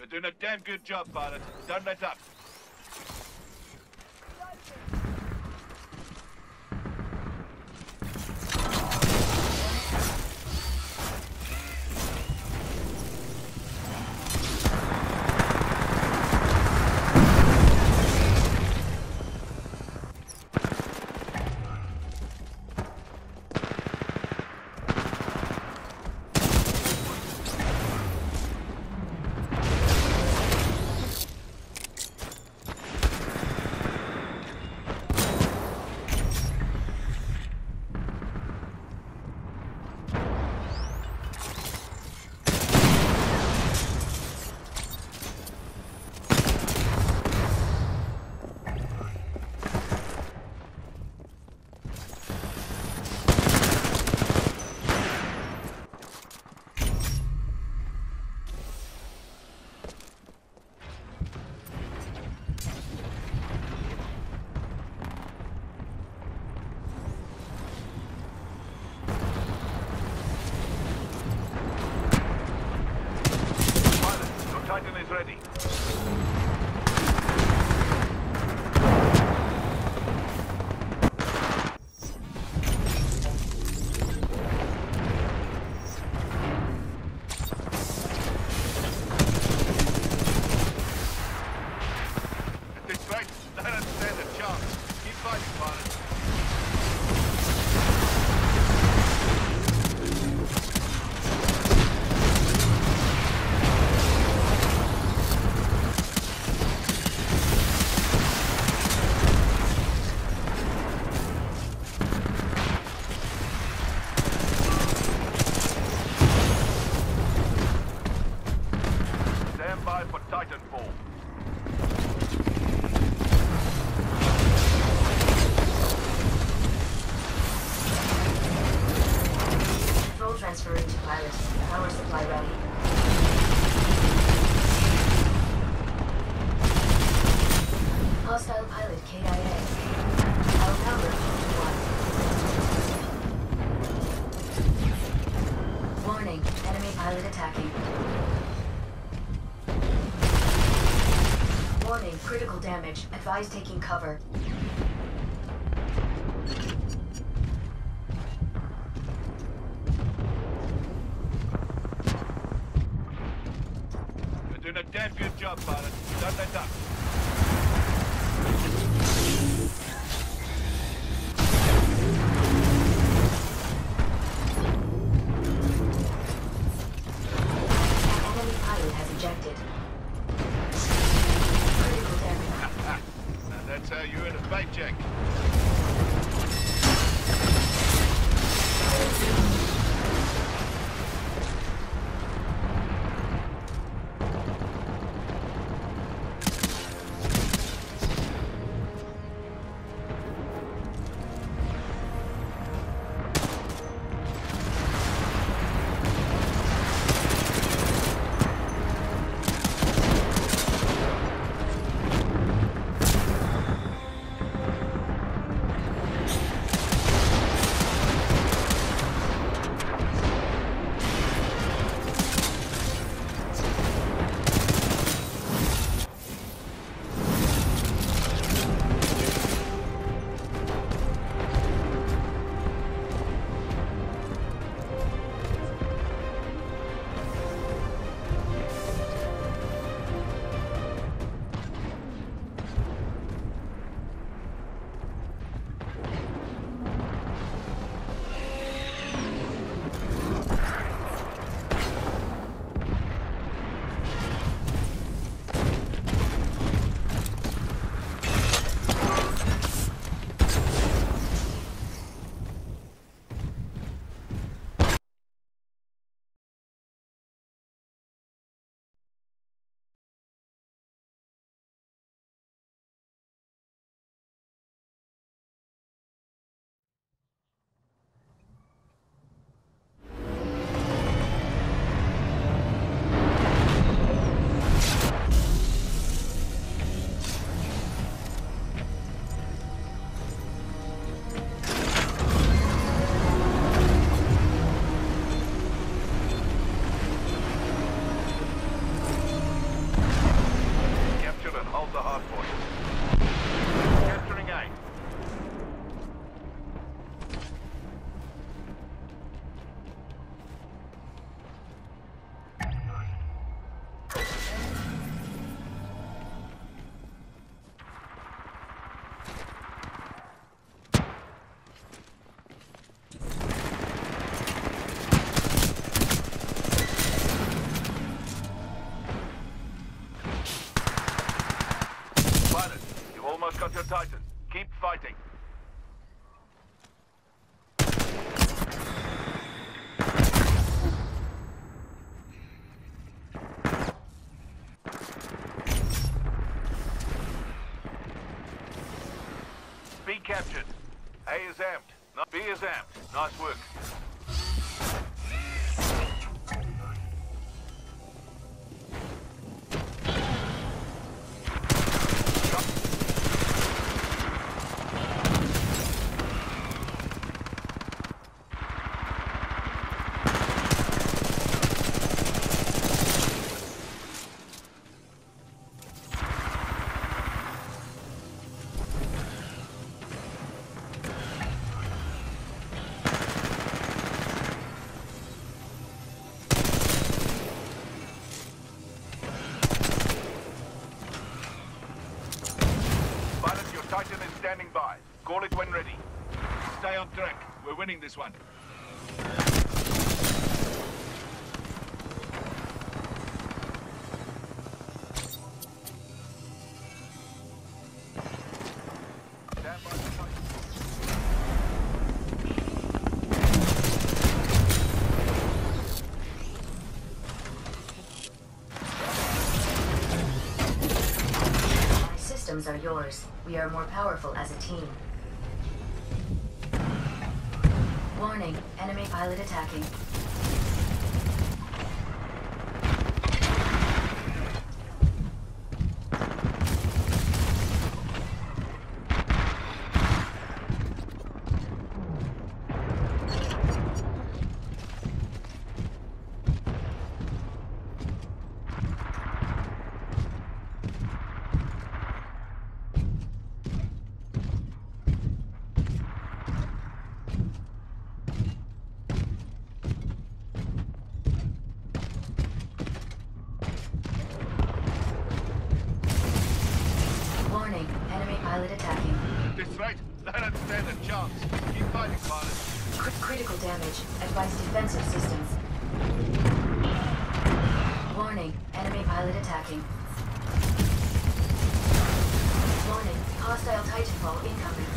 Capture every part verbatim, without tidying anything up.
Doing a damn good job, pilot. Don't let up. Titan is ready. At this rate, they don't stand a chance. Keep fighting, pilot. Stand by for Titanfall. Control transferring to pilot. Power supply ready. Hostile pilot K I A. Our power one. Warning, enemy pilot attacking. Warning, critical damage. Advise taking cover. You're doing a damn good job, pilot. Don't let up. Enemy pilot has ejected. Critical damage. And that's how you earn a paycheck. your Titan. Keep fighting. B captured. A is amped. Not B is amped. Nice work. Titan is standing by. Call it when ready. Stay on track. We're winning this one. Stand by the Titan. Systems are yours. We are more powerful as a team. Warning, enemy pilot attacking. Warning, enemy pilot attacking. This right. They don't stand a chance. Keep fighting, pilot. Crit critical damage. Advise defensive systems. Warning, enemy pilot attacking. Warning, hostile Titanfall incoming.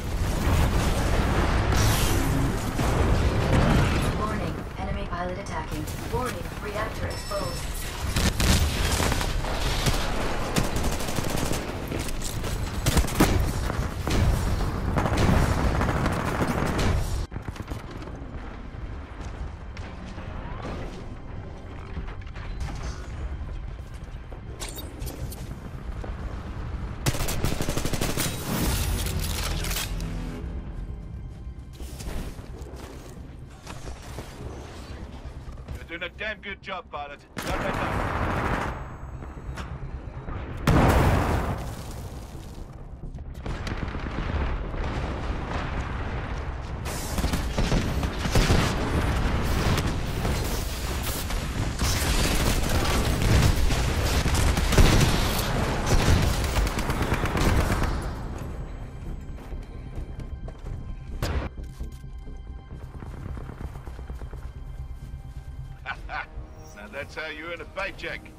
Warning, enemy pilot attacking. Warning, reactor exposed. Doing a damn good job, pilot. Don't let up. Now that's how you earn a paycheck.